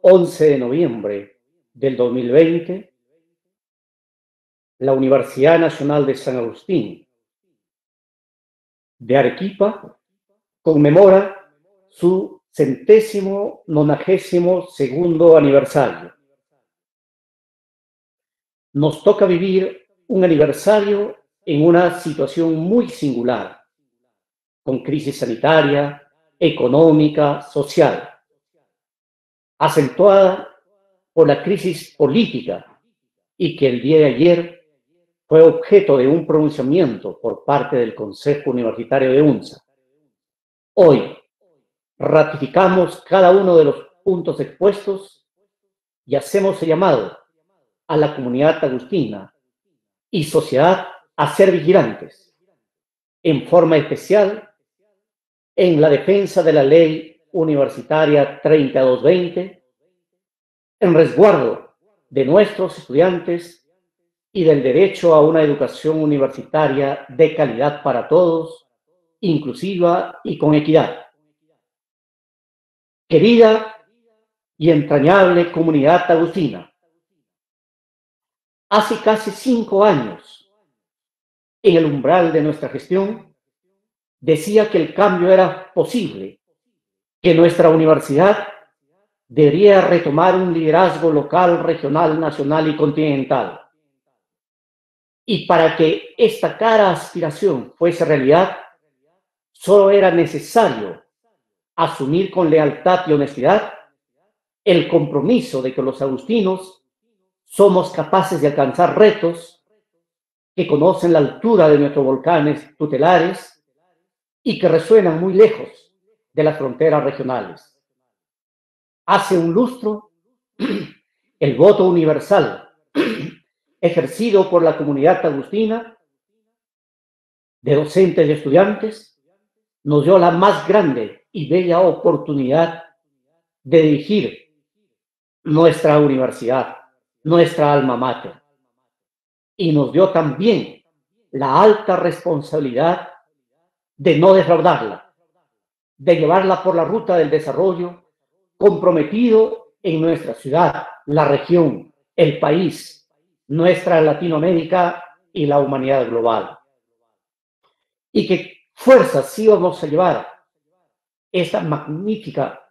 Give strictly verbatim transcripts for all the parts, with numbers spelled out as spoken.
once de noviembre del dos mil veinte, la Universidad Nacional de San Agustín de Arequipa conmemora su centésimo nonagésimo segundo aniversario. Nos toca vivir un aniversario en una situación muy singular, con crisis sanitaria, económica, social, acentuada por la crisis política y que el día de ayer fue objeto de un pronunciamiento por parte del Consejo Universitario de UNSA. Hoy ratificamos cada uno de los puntos expuestos y hacemos el llamado a la comunidad agustina y sociedad a ser vigilantes, en forma especial en la defensa de la Ley Universitaria treinta y dos veinte, en resguardo de nuestros estudiantes y del derecho a una educación universitaria de calidad para todos, inclusiva y con equidad. Querida y entrañable comunidad agustina, hace casi cinco años, en el umbral de nuestra gestión, decía que el cambio era posible, que nuestra universidad debería retomar un liderazgo local, regional, nacional y continental. Y para que esta cara aspiración fuese realidad, solo era necesario asumir con lealtad y honestidad el compromiso de que los agustinos somos capaces de alcanzar retos que conocen la altura de nuestros volcanes tutelares y que resuenan muy lejos de las fronteras regionales. Hace un lustro, el voto universal ejercido por la comunidad agustina de docentes y estudiantes nos dio la más grande y bella oportunidad de dirigir nuestra universidad, nuestra alma mater, y nos dio también la alta responsabilidad de no defraudarla, de llevarla por la ruta del desarrollo comprometido en nuestra ciudad, la región, el país, nuestra Latinoamérica y la humanidad global. Y qué fuerzas íbamos a llevar esta magnífica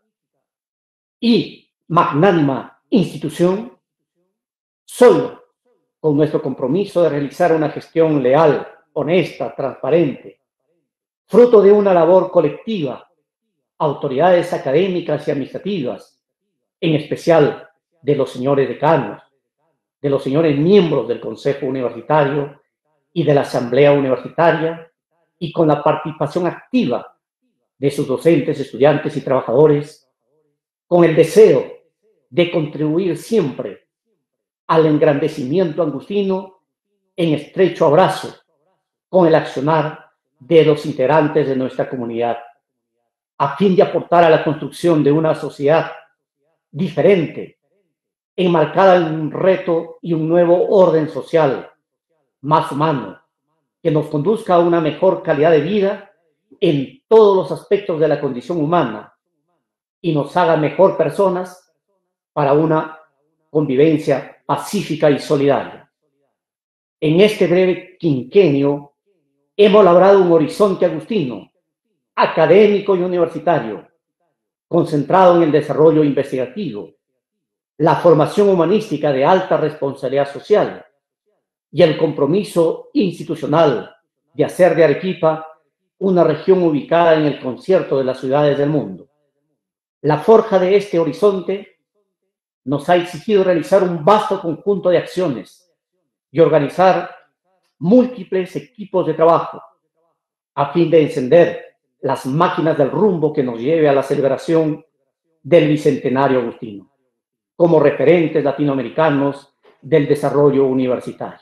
y magnánima institución solo con nuestro compromiso de realizar una gestión leal, honesta, transparente, fruto de una labor colectiva, autoridades académicas y administrativas, en especial de los señores decanos, de los señores miembros del Consejo Universitario y de la Asamblea Universitaria, y con la participación activa de sus docentes, estudiantes y trabajadores, con el deseo de contribuir siempre al engrandecimiento agustino en estrecho abrazo con el accionar de los integrantes de nuestra comunidad, a fin de aportar a la construcción de una sociedad diferente, enmarcada en un reto y un nuevo orden social más humano, que nos conduzca a una mejor calidad de vida en todos los aspectos de la condición humana y nos haga mejor personas para una convivencia pacífica y solidaria. En este breve quinquenio hemos labrado un horizonte agustino, académico y universitario, concentrado en el desarrollo investigativo, la formación humanística de alta responsabilidad social y el compromiso institucional de hacer de Arequipa una región ubicada en el concierto de las ciudades del mundo. La forja de este horizonte nos ha exigido realizar un vasto conjunto de acciones y organizar múltiples equipos de trabajo a fin de encender las máquinas del rumbo que nos lleve a la celebración del Bicentenario agustino, como referentes latinoamericanos del desarrollo universitario.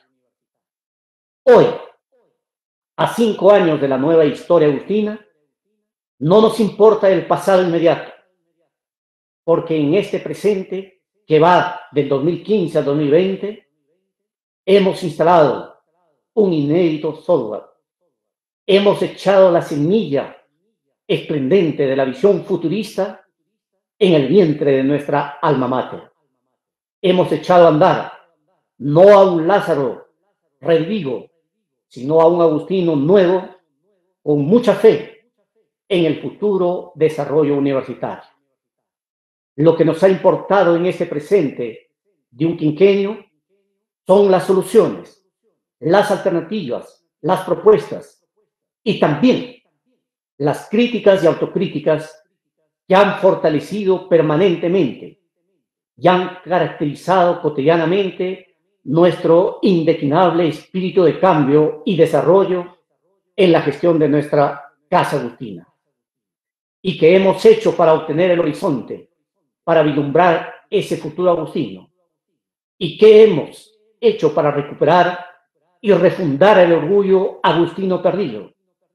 Hoy, a cinco años de la nueva historia agustina, no nos importa el pasado inmediato, porque en este presente, que va del dos mil quince al dos mil veinte, hemos instalado un inédito software. Hemos echado la semilla esplendente de la visión futurista en el vientre de nuestra alma mater. Hemos echado a andar no a un Lázaro revivo, sino a un Agustino nuevo con mucha fe en el futuro desarrollo universitario. Lo que nos ha importado en este presente de un quinquenio son las soluciones, las alternativas, las propuestas y también las críticas y autocríticas que han fortalecido permanentemente y han caracterizado cotidianamente nuestro indeclinable espíritu de cambio y desarrollo en la gestión de nuestra Casa Agustina, y que hemos hecho para obtener el horizonte, para vislumbrar ese futuro agustino, y que hemos hecho para recuperar y refundar el orgullo agustino perdido.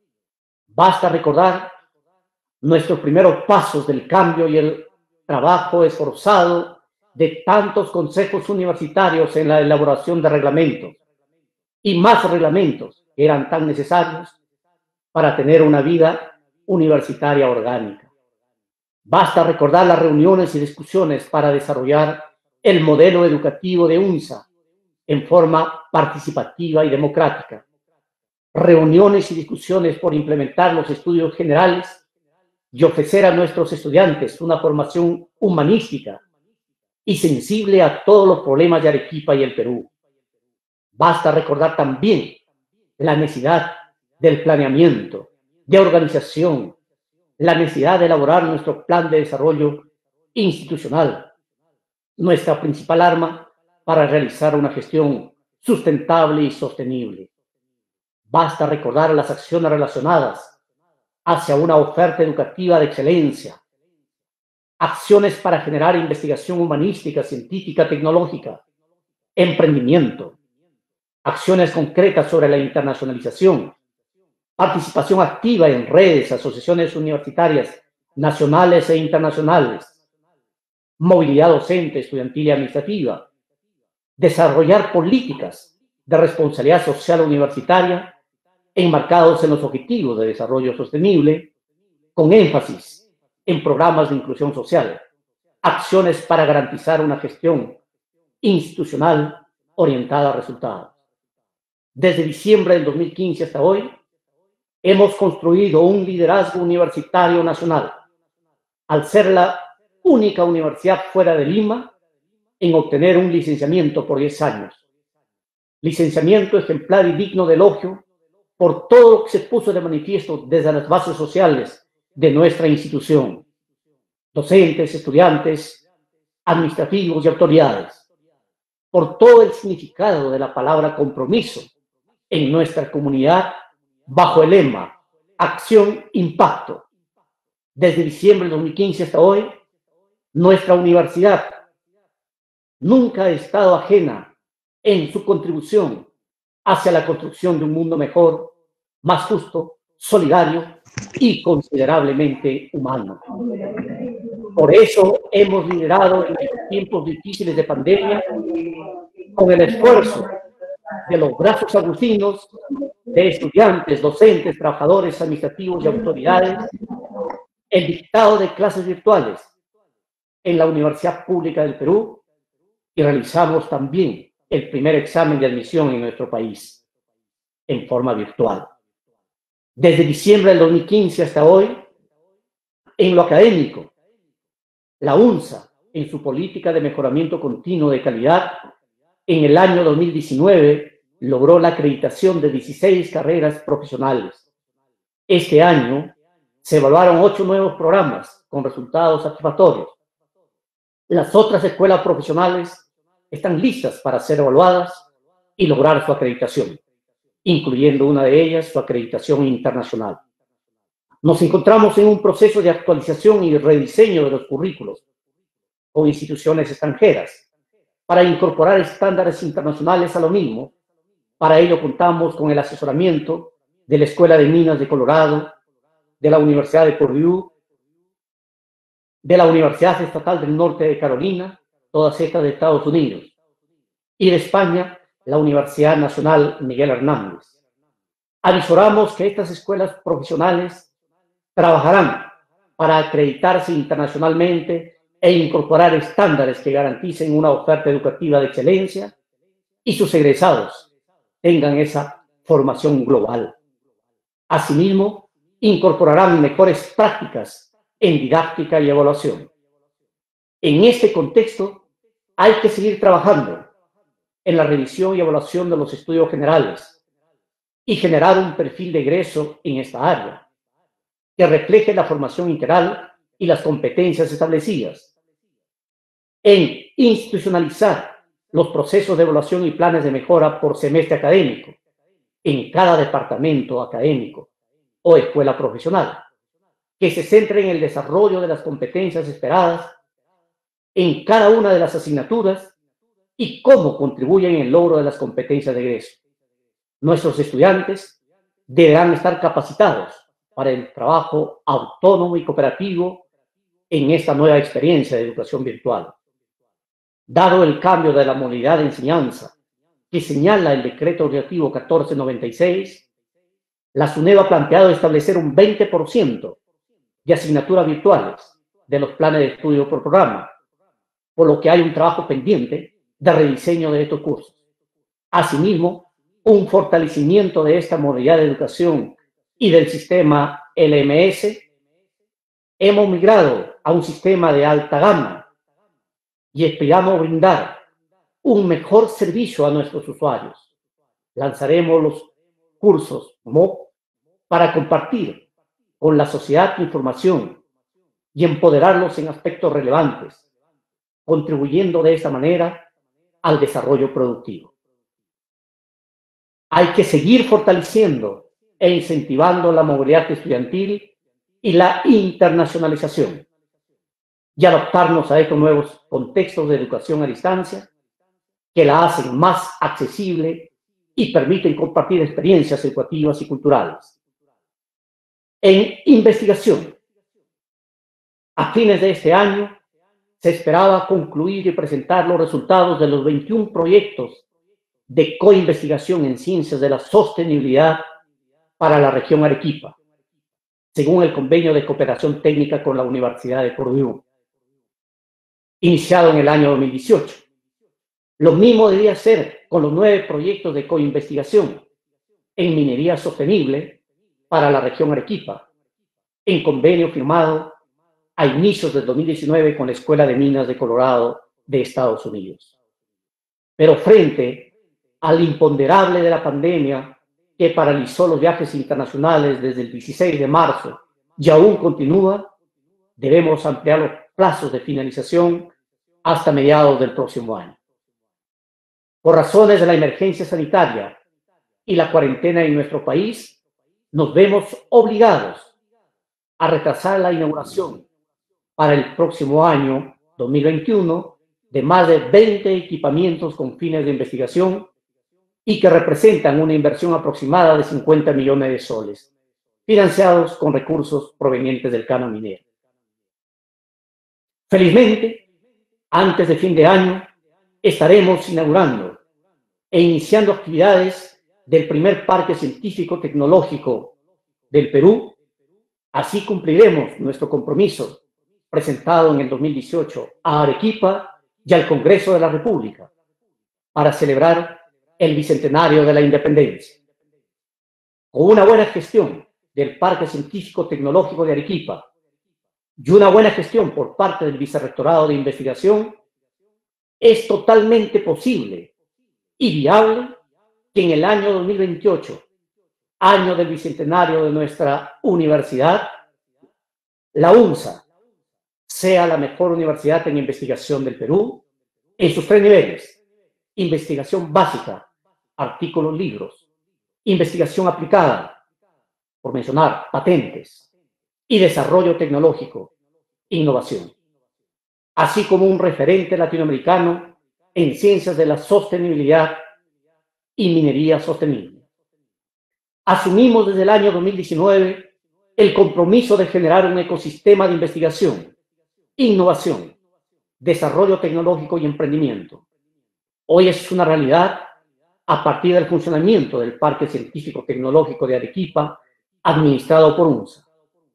Basta recordar nuestros primeros pasos del cambio y el trabajo esforzado de tantos consejos universitarios en la elaboración de reglamentos y más reglamentos que eran tan necesarios para tener una vida universitaria orgánica. Basta recordar las reuniones y discusiones para desarrollar el modelo educativo de UNSA en forma participativa y democrática. Reuniones y discusiones por implementar los estudios generales y ofrecer a nuestros estudiantes una formación humanística y sensible a todos los problemas de Arequipa y el Perú. Basta recordar también la necesidad del planeamiento, de organización, la necesidad de elaborar nuestro plan de desarrollo institucional, nuestra principal arma para realizar una gestión sustentable y sostenible. Basta recordar las acciones relacionadas hacia una oferta educativa de excelencia, acciones para generar investigación humanística, científica, tecnológica, emprendimiento, acciones concretas sobre la internacionalización, participación activa en redes, asociaciones universitarias nacionales e internacionales, movilidad docente, estudiantil y administrativa, desarrollar políticas de responsabilidad social universitaria enmarcados en los objetivos de desarrollo sostenible, con énfasis en programas de inclusión social, acciones para garantizar una gestión institucional orientada a resultados. Desde diciembre del dos mil quince hasta hoy, hemos construido un liderazgo universitario nacional, al ser la única universidad fuera de Lima en obtener un licenciamiento por diez años. Licenciamiento ejemplar y digno de elogio por todo lo que se puso de manifiesto desde las bases sociales de nuestra institución, docentes, estudiantes, administrativos y autoridades, por todo el significado de la palabra compromiso en nuestra comunidad bajo el lema Acción Impacto. Desde diciembre de dos mil quince hasta hoy, nuestra universidad nunca ha estado ajena en su contribución hacia la construcción de un mundo mejor, más justo, solidario y considerablemente humano. Por eso hemos liderado en estos tiempos difíciles de pandemia, con el esfuerzo de los brazos agustinos, de estudiantes, docentes, trabajadores administrativos y autoridades, el dictado de clases virtuales en la Universidad Pública del Perú, y realizamos también el primer examen de admisión en nuestro país en forma virtual. Desde diciembre del dos mil quince hasta hoy, en lo académico, la UNSA, en su política de mejoramiento continuo de calidad, en el año dos mil diecinueve logró la acreditación de dieciséis carreras profesionales. Este año se evaluaron ocho nuevos programas con resultados satisfactorios. Las otras escuelas profesionales están listas para ser evaluadas y lograr su acreditación, incluyendo una de ellas su acreditación internacional. Nos encontramos en un proceso de actualización y rediseño de los currículos con instituciones extranjeras para incorporar estándares internacionales a lo mismo. Para ello contamos con el asesoramiento de la Escuela de Minas de Colorado, de la Universidad de Purdue, de la Universidad Estatal del Norte de Carolina, todas estas de Estados Unidos, y de España, la Universidad Nacional Miguel Hernández. Avisoramos que estas escuelas profesionales trabajarán para acreditarse internacionalmente e incorporar estándares que garanticen una oferta educativa de excelencia y sus egresados tengan esa formación global. Asimismo, incorporarán mejores prácticas en didáctica y evaluación. En este contexto, hay que seguir trabajando en la revisión y evaluación de los estudios generales y generar un perfil de egreso en esta área que refleje la formación integral y las competencias establecidas, en institucionalizar los procesos de evaluación y planes de mejora por semestre académico en cada departamento académico o escuela profesional, que se centre en el desarrollo de las competencias esperadas en cada una de las asignaturas y cómo contribuyen en el logro de las competencias de egreso. Nuestros estudiantes deberán estar capacitados para el trabajo autónomo y cooperativo en esta nueva experiencia de educación virtual. Dado el cambio de la modalidad de enseñanza que señala el decreto legislativo catorce noventa y seis, la SUNEDU ha planteado establecer un veinte por ciento de asignaturas virtuales de los planes de estudio por programa, por lo que hay un trabajo pendiente de rediseño de estos cursos. Asimismo, un fortalecimiento de esta modalidad de educación y del sistema L M S. Hemos migrado a un sistema de alta gama y esperamos brindar un mejor servicio a nuestros usuarios. Lanzaremos los cursos M O O C para compartir con la sociedad información y empoderarlos en aspectos relevantes, contribuyendo de esta manera al desarrollo productivo. Hay que seguir fortaleciendo e incentivando la movilidad estudiantil y la internacionalización y adaptarnos a estos nuevos contextos de educación a distancia que la hacen más accesible y permiten compartir experiencias educativas y culturales. En investigación, a fines de este año, se esperaba concluir y presentar los resultados de los veintiún proyectos de coinvestigación en ciencias de la sostenibilidad para la región Arequipa, según el convenio de cooperación técnica con la Universidad de Purdue, iniciado en el año dos mil dieciocho. Lo mismo debía ser con los nueve proyectos de coinvestigación en minería sostenible para la región Arequipa, en convenio firmado a inicios del dos mil diecinueve con la Escuela de Minas de Colorado de Estados Unidos. Pero frente al imponderable de la pandemia que paralizó los viajes internacionales desde el dieciséis de marzo y aún continúa, debemos ampliar los plazos de finalización hasta mediados del próximo año. Por razones de la emergencia sanitaria y la cuarentena en nuestro país, nos vemos obligados a retrasar la inauguración para el próximo año dos mil veintiuno de más de veinte equipamientos con fines de investigación y que representan una inversión aproximada de cincuenta millones de soles, financiados con recursos provenientes del canon minero. Felizmente, antes de fin de año, estaremos inaugurando e iniciando actividades del primer parque científico-tecnológico del Perú. Así cumpliremos nuestro compromiso presentado en el dos mil dieciocho a Arequipa y al Congreso de la República para celebrar el bicentenario de la independencia. Con una buena gestión del Parque Científico Tecnológico de Arequipa y una buena gestión por parte del Vicerrectorado de Investigación, es totalmente posible y viable que en el año dos mil veintiocho, año del bicentenario de nuestra universidad, la UNSA sea la mejor universidad en investigación del Perú en sus tres niveles: investigación básica, artículos, libros; investigación aplicada, por mencionar patentes; y desarrollo tecnológico, innovación, así como un referente latinoamericano en ciencias de la sostenibilidad y minería sostenible. Asumimos desde el año dos mil diecinueve el compromiso de generar un ecosistema de investigación, innovación, desarrollo tecnológico y emprendimiento. Hoy es una realidad a partir del funcionamiento del Parque Científico Tecnológico de Arequipa, administrado por UNSA.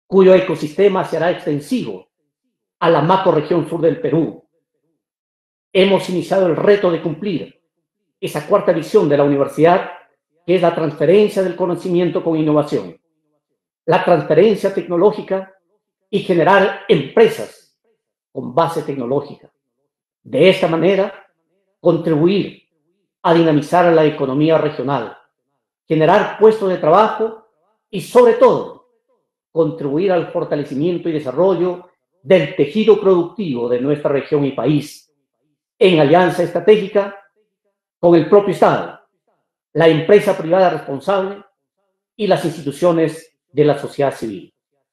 cuyo ecosistema se hará extensivo a la macrorregión sur del Perú. Hemos iniciado el reto de cumplir esa cuarta visión de la universidad, que es la transferencia del conocimiento con innovación, la transferencia tecnológica y generar empresas con base tecnológica. De esta manera, contribuir a dinamizar la economía regional, generar puestos de trabajo y, sobre todo, contribuir al fortalecimiento y desarrollo del tejido productivo de nuestra región y país, en alianza estratégica con el propio Estado, la empresa privada responsable y las instituciones de la sociedad civil.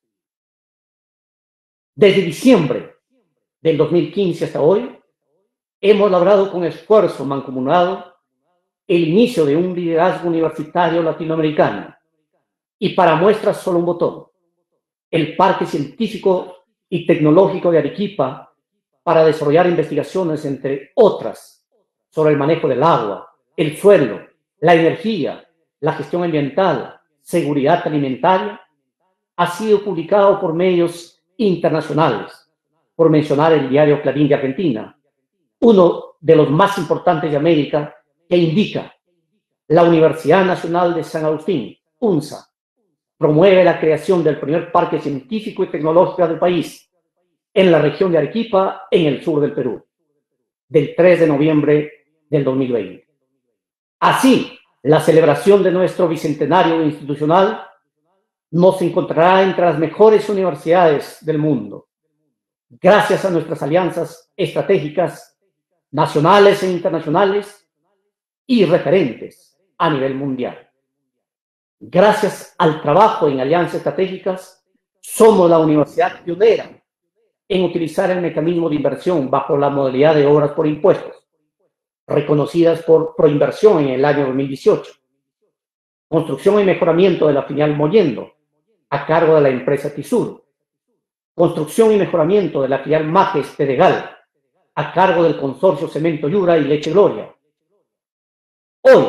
Desde diciembre del dos mil quince hasta hoy, hemos logrado con esfuerzo mancomunado el inicio de un liderazgo universitario latinoamericano. Y para muestras solo un botón, el Parque Científico y Tecnológico de Arequipa, para desarrollar investigaciones, entre otras, sobre el manejo del agua, el suelo, la energía, la gestión ambiental, seguridad alimentaria, ha sido publicado por medios internacionales, por mencionar el diario Clarín de Argentina, uno de los más importantes de América, que indica: la Universidad Nacional de San Agustín, UNSA, promueve la creación del primer parque científico y tecnológico del país en la región de Arequipa, en el sur del Perú, del tres de noviembre del dos mil veinte. Así, la celebración de nuestro bicentenario institucional nos encontrará entre las mejores universidades del mundo, gracias a nuestras alianzas estratégicas nacionales e internacionales y referentes a nivel mundial. Gracias al trabajo en alianzas estratégicas, somos la universidad pionera en utilizar el mecanismo de inversión bajo la modalidad de obras por impuestos, reconocidas por Proinversión en el año dos mil dieciocho. Construcción y mejoramiento de la filial Mollendo, a cargo de la empresa Tisur. Construcción y mejoramiento de la filial Majes Pedregal, a cargo del consorcio Cemento Yura y Leche Gloria. Hoy,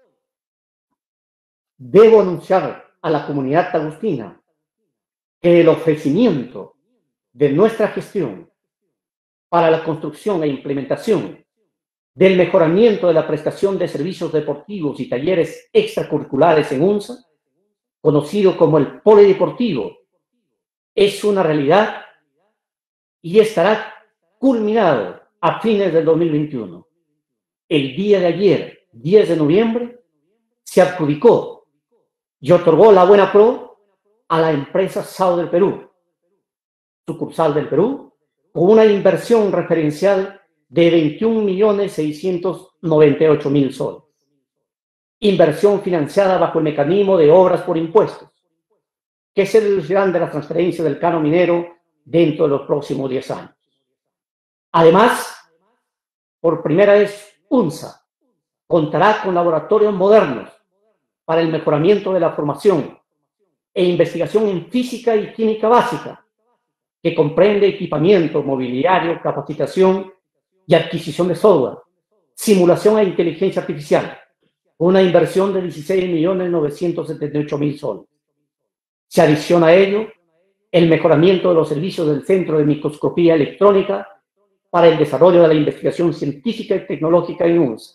debo anunciar a la comunidad agustina que el ofrecimiento de nuestra gestión para la construcción e implementación del mejoramiento de la prestación de servicios deportivos y talleres extracurriculares en UNSA, conocido como el Polideportivo, es una realidad y estará culminado a fines del dos mil veintiuno. El día de ayer, diez de noviembre, se adjudicó y otorgó la Buena Pro a la empresa S A O del Perú, sucursal del Perú, con una inversión referencial de veintiún millones seiscientos noventa y ocho mil soles. Inversión financiada bajo el mecanismo de obras por impuestos, que se deducirán de la transferencia del canon minero dentro de los próximos diez años. Además, por primera vez, UNSA contará con laboratorios modernos para el mejoramiento de la formación e investigación en física y química básica, que comprende equipamiento, mobiliario, capacitación y adquisición de software, simulación e inteligencia artificial, una inversión de dieciséis millones novecientos setenta y ocho mil soles. Se adiciona a ello el mejoramiento de los servicios del Centro de Microscopía Electrónica para el desarrollo de la investigación científica y tecnológica en UNSA.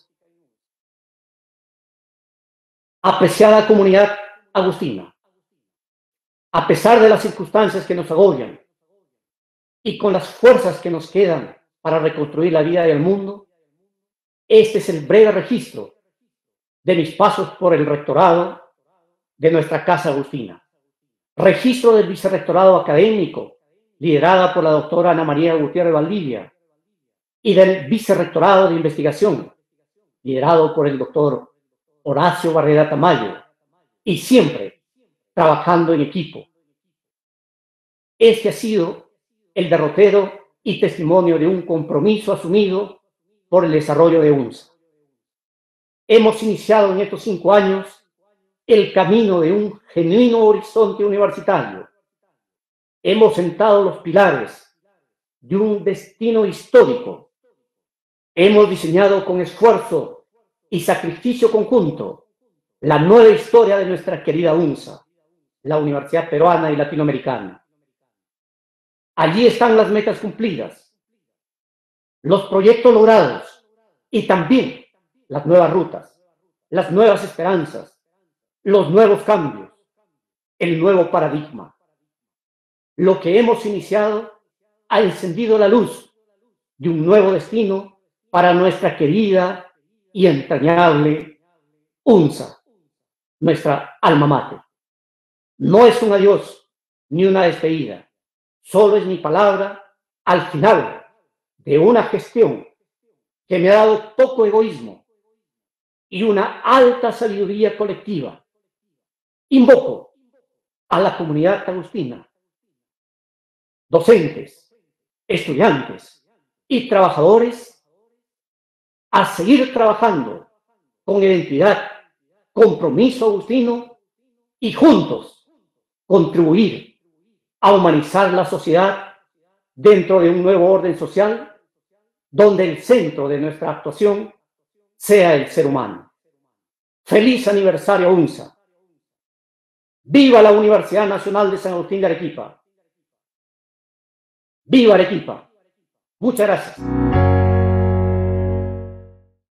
Apreciada comunidad agustina, a pesar de las circunstancias que nos agobian y con las fuerzas que nos quedan para reconstruir la vida del mundo, este es el breve registro de mis pasos por el rectorado de nuestra Casa Agustina. Registro del vicerrectorado académico, liderada por la doctora Ana María Gutiérrez Valdivia, y del vicerrectorado de investigación, liderado por el doctor Horacio Barrera Tamayo, y siempre trabajando en equipo. Este ha sido el derrotero y testimonio de un compromiso asumido por el desarrollo de UNSA. Hemos iniciado en estos cinco años el camino de un genuino horizonte universitario. Hemos sentado los pilares de un destino histórico. Hemos diseñado con esfuerzo y sacrificio conjunto la nueva historia de nuestra querida UNSA, la Universidad Peruana y Latinoamericana. Allí están las metas cumplidas, los proyectos logrados y también las nuevas rutas, las nuevas esperanzas, los nuevos cambios, el nuevo paradigma. Lo que hemos iniciado ha encendido la luz de un nuevo destino para nuestra querida y entrañable UNSA, nuestra alma mater. No es un adiós ni una despedida, solo es mi palabra al final de una gestión que me ha dado poco egoísmo y una alta sabiduría colectiva. Invoco a la comunidad agustina, docentes, estudiantes y trabajadores a seguir trabajando con identidad, compromiso agustino y juntos contribuir a humanizar la sociedad dentro de un nuevo orden social donde el centro de nuestra actuación sea el ser humano. ¡Feliz aniversario UNSA! ¡Viva la Universidad Nacional de San Agustín de Arequipa! ¡Viva Arequipa! Muchas gracias.